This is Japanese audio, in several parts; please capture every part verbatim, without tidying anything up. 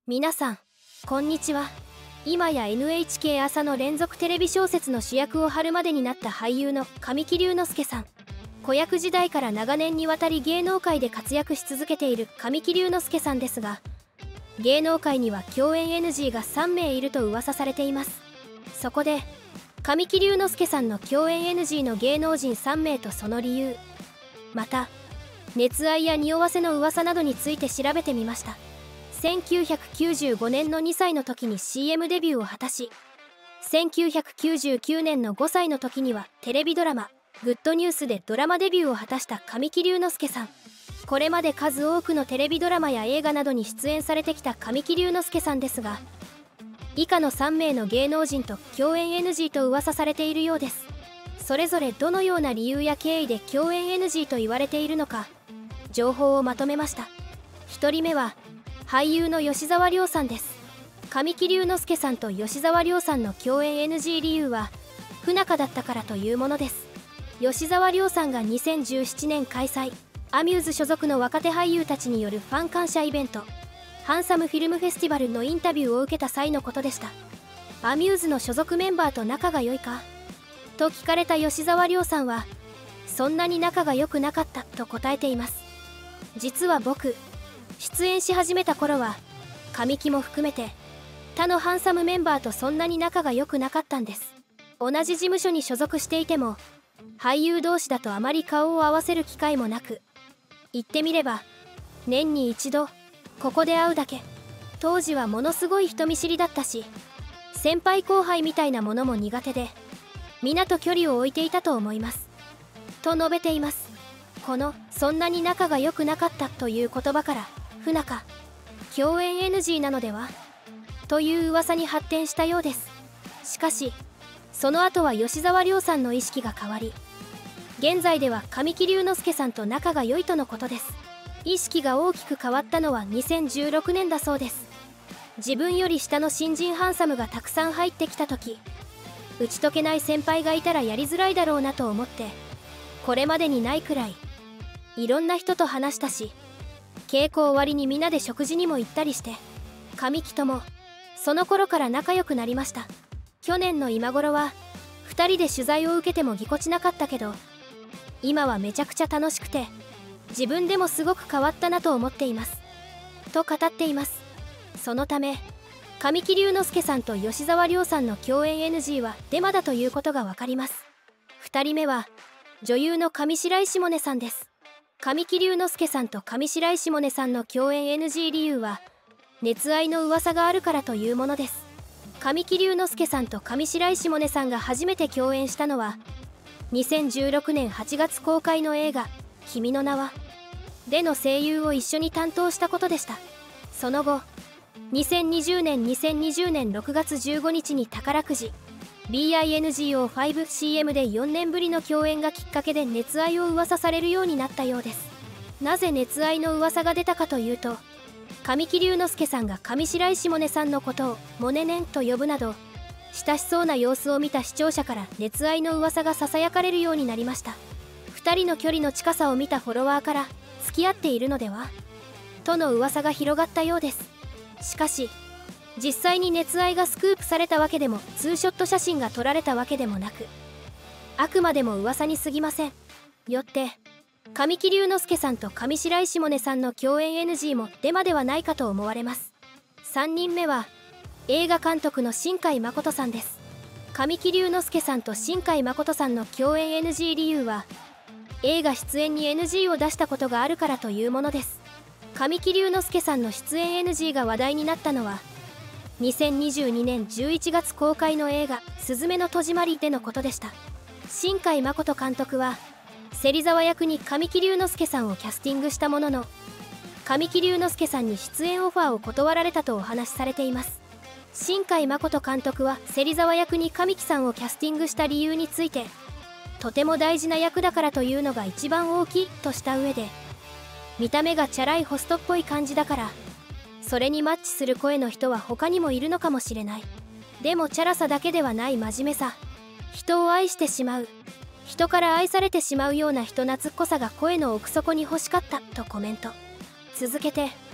皆さんこんにちは。今や エヌエイチケー 朝の連続テレビ小説の主役を張るまでになった俳優の神木隆之介さん。子役時代から長年にわたり芸能界で活躍し続けている神木隆之介さんですが、芸能界には共演 エヌジー がさんめいいると噂されています。そこで神木隆之介さんの共演 エヌジー の芸能人さんめいとその理由、また熱愛や匂わせの噂などについて調べてみました。せんきゅうひゃくきゅうじゅうごねんのにさいの時に シーエム デビューを果たし、せんきゅうひゃくきゅうじゅうきゅうねんのごさいの時にはテレビドラマ「グッドニュース」でドラマデビューを果たした神木隆之介さん。これまで数多くのテレビドラマや映画などに出演されてきた神木隆之介さんですが、以下のさんめいの芸能人と共演 エヌジー と噂されているようです。それぞれどのような理由や経緯で共演 エヌジー と言われているのか、情報をまとめました。ひとりめは俳優の吉沢亮さんです。神木隆之介さんと吉沢亮さんの共演 エヌジー 理由は不仲だったからというものです。吉沢亮さんがにせんじゅうななねん開催、アミューズ所属の若手俳優たちによるファン感謝イベント、ハンサムフィルムフェスティバルのインタビューを受けた際のことでした。アミューズの所属メンバーと仲が良いかと聞かれた吉沢亮さんは、そんなに仲が良くなかったと答えています。実は僕、出演し始めた頃は神木も含めて他のハンサムメンバーとそんなに仲が良くなかったんです。同じ事務所に所属していても俳優同士だとあまり顔を合わせる機会もなく、言ってみれば年に一度ここで会うだけ。当時はものすごい人見知りだったし、先輩後輩みたいなものも苦手で皆と距離を置いていたと思いますと述べています。この「そんなに仲が良くなかった」という言葉から不仲、共演 エヌジー なのではという噂に発展したようです。しかしその後は吉沢亮さんの意識が変わり、現在では神木隆之介さんと仲が良いとのことです。意識が大きく変わったのはにせんじゅうろくねんだそうです。自分より下の新人ハンサムがたくさん入ってきた時、打ち解けない先輩がいたらやりづらいだろうなと思って、これまでにないくらいいろんな人と話したし、稽古終わりにみんなで食事にも行ったりして、神木ともその頃から仲良くなりました。去年の今頃はふたりで取材を受けてもぎこちなかったけど、今はめちゃくちゃ楽しくて自分でもすごく変わったなと思っていますと語っています。そのため神木隆之介さんと吉沢亮さんの共演 エヌジー はデマだということがわかります。ふたりめは女優の上白石萌音さんです。神木隆之介さんと上白石萌音さんの共演 エヌジー 理由は熱愛の噂があるからというものです。神木隆之介さんと上白石萌音さんが初めて共演したのはにせんじゅうろくねんはちがつ公開の映画「君の名は」での声優を一緒に担当したことでした。その後にせんにじゅうねんにせんにじゅうねんろくがつじゅうごにちに宝くじ ビーアイエヌジーオーファイブシーエム でよねんぶりの共演がきっかけで熱愛を噂されるようになったようです。なぜ熱愛の噂が出たかというと、神木隆之介さんが上白石萌音さんのことを「モネネン」と呼ぶなど親しそうな様子を見た視聴者から熱愛の噂がささやかれるようになりました。ふたりの距離の近さを見たフォロワーから付き合っているのではとの噂が広がったようです。しかし実際に熱愛がスクープされたわけでもツーショット写真が撮られたわけでもなく、あくまでも噂に過ぎません。よって神木隆之介さんと上白石萌音さんの共演 エヌジー もデマではないかと思われます。さんにんめは映画監督の新海誠さんです。神木隆之介さんと新海誠さんの共演 エヌジー 理由は映画出演に エヌジー を出したことがあるからというものです。神木隆之介さんの出演 エヌジー が話題になったのはにせんにじゅうにねんじゅういちがつ公開の映画「すずめの戸締まり」でのことでした。新海誠監督は芹沢役に神木隆之介さんをキャスティングしたものの、神木隆之介さんに出演オファーを断られたとお話しされています。新海誠監督は芹沢役に神木さんをキャスティングした理由について、とても大事な役だからというのが一番大きいとした上で、見た目がチャラいホストっぽい感じだからそれにマッチする声の人は他にもいるのかもしれない。でもチャラさだけではない真面目さ、人を愛してしまう、人から愛されてしまうような人懐っこさが声の奥底に欲しかったとコメント。続けて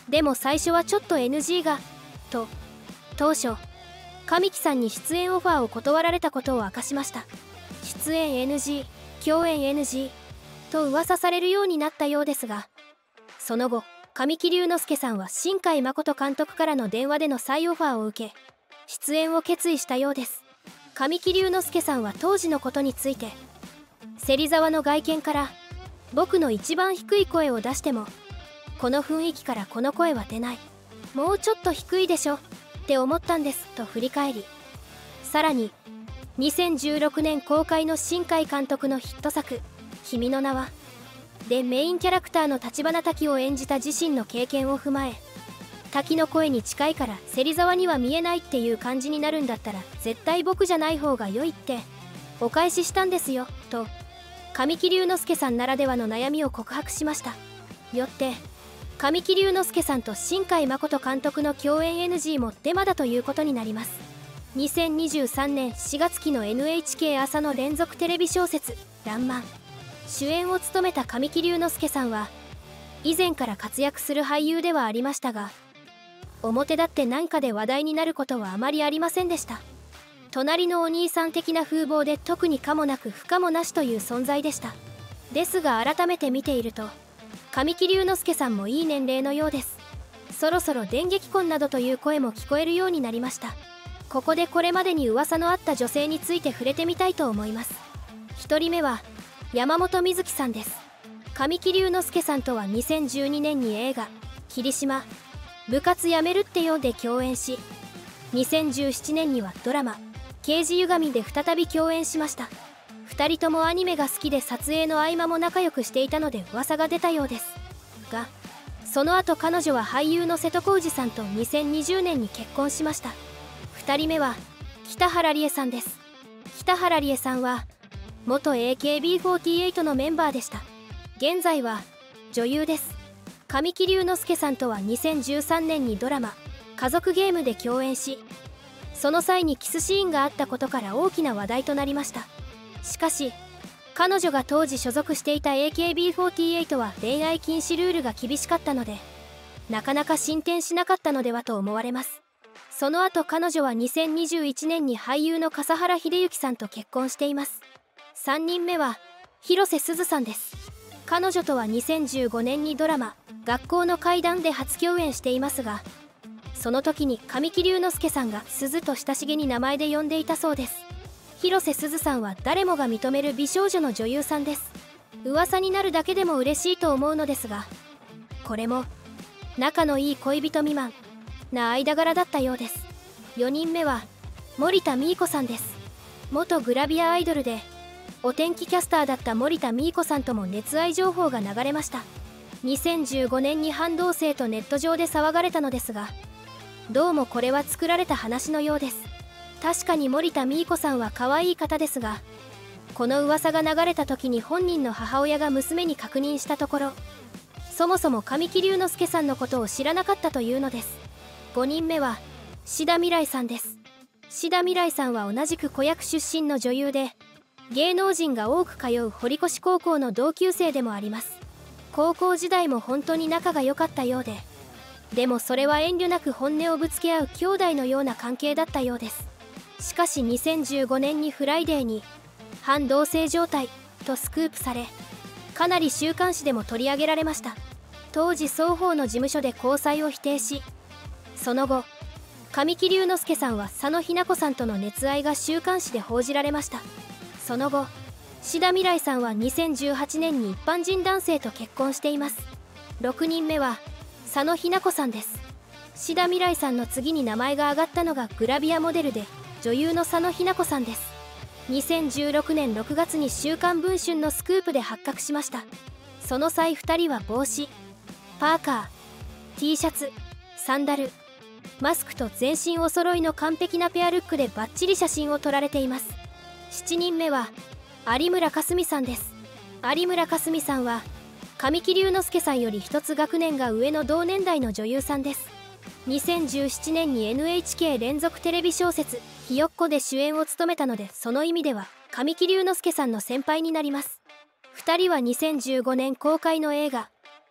でも最初はちょっと エヌジー がと当初神木さんに出演オファーを断られたことを明かしました。出演 エヌジー 共演 エヌジー と噂されるようになったようですが、その後神木隆之介さんは新海誠監督からの電話での再オファーを受け出演を決意したようです。神木隆之介さんは当時のことについて、芹沢の外見から僕の一番低い声を出してもこの雰囲気からこの声は出ない、もうちょっと低いでしょって思ったんですと振り返り、さらににせんじゅうろくねん公開の新海監督のヒット作「君の名は」でメインキャラクターの橘滝を演じた自身の経験を踏まえ、滝の声に近いから芹沢には見えないっていう感じになるんだったら絶対僕じゃない方が良いってお返ししたんですよと神木隆之介さんならではの悩みを告白しました。よって神木隆之介さんと新海誠監督の共演 エヌジー もデマだということになります。にせんにじゅうさんねんしがつ期の エヌエイチケー 朝の連続テレビ小説「らんまん」主演を務めた神木隆之介さんは以前から活躍する俳優ではありましたが、表立って何かで話題になることはあまりありませんでした。隣のお兄さん的な風貌で特に可もなく不可もなしという存在でした。ですが改めて見ていると神木隆之介さんもいい年齢のようです。そろそろ電撃婚などという声も聞こえるようになりました。ここでこれまでに噂のあった女性について触れてみたいと思います。ひとりめは山本美月さんです。神木隆之介さんとはにせんじゅうにねんに映画「霧島部活やめるってよ」で共演し、にせんじゅうななねんにはドラマ「刑事歪み」で再び共演しました。ふたりともアニメが好きで撮影の合間も仲良くしていたので噂が出たようですが、その後彼女は俳優の瀬戸康史さんとにせんにじゅうねんに結婚しました。ふたりめは北原里英さんです。北原里英さんは元 エーケービーフォーティーエイト のメンバーでした。現在は女優です。神木隆之介さんとはにせんじゅうさんねんにドラマ「家族ゲーム」で共演し、その際にキスシーンがあったことから大きな話題となりました。しかし彼女が当時所属していた エーケービーフォーティーエイト は恋愛禁止ルールが厳しかったのでなかなか進展しなかったのではと思われます。その後彼女はにせんにじゅういちねんに俳優の笠原秀幸さんと結婚しています。さんにんめは広瀬すずさんです。彼女とはにせんじゅうごねんにドラマ「学校の怪談」で初共演していますが、その時に神木隆之介さんがすずと親しげに名前で呼んでいたそうです。広瀬すずさんは誰もが認める美少女の女優さんです。噂になるだけでも嬉しいと思うのですが、これも仲のいい恋人未満な間柄だったようです。よにんめは森田美衣子さんです。元グラビアアイドルでお天気キャスターだった森田美衣子さんとも熱愛情報が流れました。にせんじゅうごねんに半同棲とネット上で騒がれたのですが、どうもこれは作られた話のようです。確かに森田美衣子さんは可愛い方ですが、この噂が流れた時に本人の母親が娘に確認したところ、そもそも神木隆之介さんのことを知らなかったというのです。ごにんめは志田未来さんです。志田未来さんは同じく子役出身の女優で、芸能人が多く通う堀越高校の同級生でもあります。高校時代も本当に仲が良かったようで、でもそれは遠慮なく本音をぶつけ合う兄弟のような関係だったようです。しかしにせんじゅうごねんにフライデーに半同棲状態とスクープされ、かなり週刊誌でも取り上げられました。当時双方の事務所で交際を否定し、その後神木隆之介さんは佐野日奈子さんとの熱愛が週刊誌で報じられました。その後志田未来さんはにせんじゅうはちねんに一般人男性と結婚しています。ろくにんめは佐野日奈子さんです。志田未来さんの次に名前が挙がったのがグラビアモデルで女優の佐野日奈子さんです。にせんじゅうろくねんろくがつに週刊文春のスクープで発覚しました。その際ふたりは帽子、パーカー、T シャツ、サンダル、マスクと全身お揃いの完璧なペアルックでバッチリ写真を撮られています。しちにんめは有村架純さんです。有村架純さんは神木隆之介さんより一つ学年が上の同年代の女優さんです。にせんじゅうななねんに エヌエイチケー 連続テレビ小説「ひよっこ」で主演を務めたので、その意味では神木隆之介さんの先輩になります。ふたりはにせんじゅうごねん公開の映画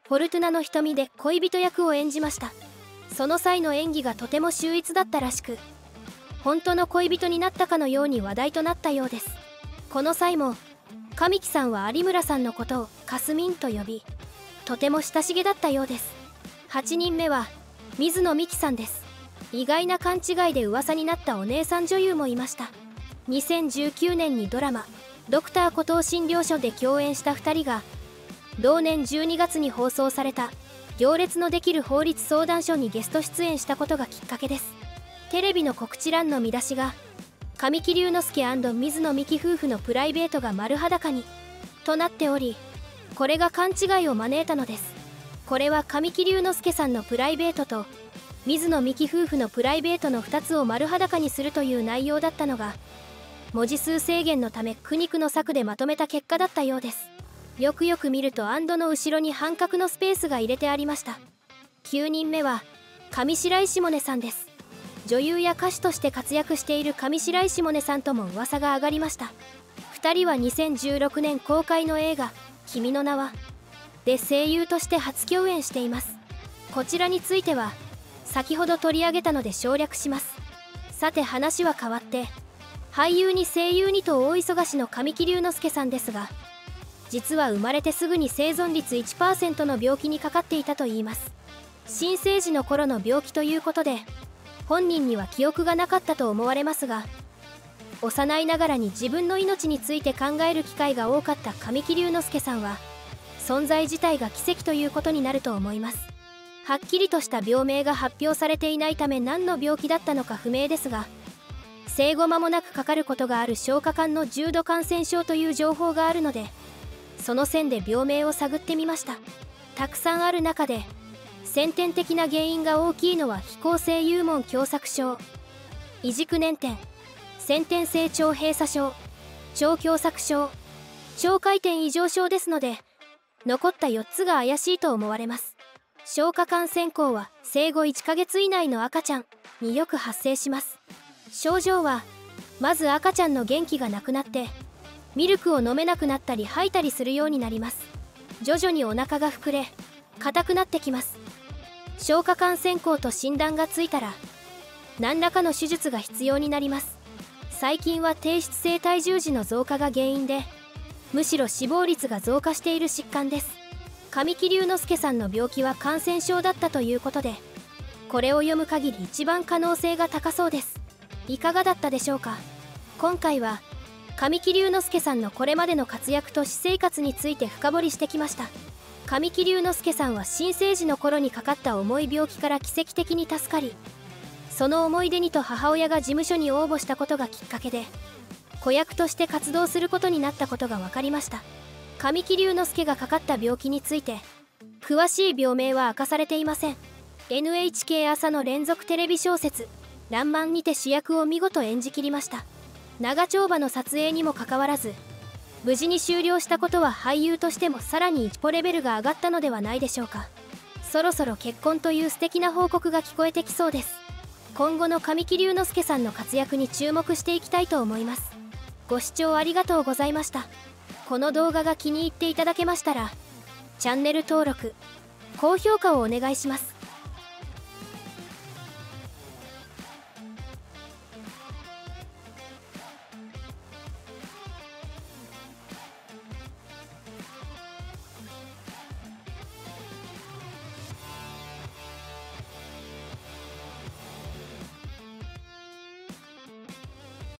フォルトゥナの瞳で恋人役を演じました。その際の演技がとても秀逸だったらしく、本当の恋人になったかのように話題となったようです。この際も神木さんは有村さんのことをかすみんと呼び、とても親しげだったようです。はちにんめは水野美紀さんです。意外な勘違いで噂になったお姉さん女優もいました。にせんじゅうきゅうねんにドラマ「ドクターコトー診療所」で共演したふたりが、同年じゅうにがつに放送された「行列のできる法律相談所」にゲスト出演したことがきっかけです。テレビの告知欄の見出しが神木隆之介&水野美紀夫婦のプライベートが丸裸にとなっており、これが勘違いを招いたのです。これは神木隆之介さんのプライベートと水野美紀夫婦のプライベートのふたつを丸裸にするという内容だったのが、文字数制限のため苦肉の策でまとめた結果だったようです。よくよく見ると「&」の後ろに半角のスペースが入れてありました。きゅうにんめは上白石萌音さんです。女優や歌手として活躍している上白石萌音さんとも噂が上がりました。ふたりはにせんじゅうろくねん公開の映画「君の名は」で声優として初共演しています。こちらについては先ほど取り上げたので省略します。さて話は変わって、俳優に声優にと大忙しの神木隆之介さんですが、実は生まれてすぐに生存率 いちパーセント の病気にかかっていたといいます。新生児の頃の病気ということで本人には記憶がなかったと思われますが、幼いながらに自分の命について考える機会が多かった神木隆之介さんは、存在自体が奇跡ということになると思います。はっきりとした病名が発表されていないため何の病気だったのか不明ですが、生後間もなくかかることがある消化管の重度感染症という情報があるので、その線で病名を探ってみました。たくさんある中で先天的な原因が大きいのは非行性幽門狭窄症、異軸捻転、先天性腸閉鎖症、腸狭窄症、腸回転異常症ですので、残ったよっつが怪しいと思われます。消化管先行は生後いっかげつ以内の赤ちゃんによく発生します。症状はまず赤ちゃんの元気がなくなってミルクを飲めなくなったり吐いたりするようになります。徐々にお腹が膨れ硬くなってきます。消化管先行と診断がついたら何らかの手術が必要になります。最近は低質性体重児の増加が原因で、むしろ死亡率が増加している疾患です。神木隆之介さんの病気は感染症だったということで、これを読む限り一番可能性が高そうです。いかがだったでしょうか。今回は神木隆之介さんのこれまでの活躍と私生活について深掘りしてきました。神木隆之介さんは新生児の頃にかかった重い病気から奇跡的に助かり、その思い出にと母親が事務所に応募したことがきっかけで子役として活動することになったことが分かりました。神木隆之介がかかった病気について詳しい病名は明かされていません。 エヌエイチケー 朝の連続テレビ小説「らんまん」にて主役を見事演じきりました。長丁場の撮影にもかかわらず無事に終了したことは俳優としてもさらに一歩レベルが上がったのではないでしょうか。そろそろ結婚という素敵な報告が聞こえてきそうです。今後の神木隆之介さんの活躍に注目していきたいと思います。ご視聴ありがとうございました。この動画が気に入っていただけましたらチャンネル登録、高評価をお願いします。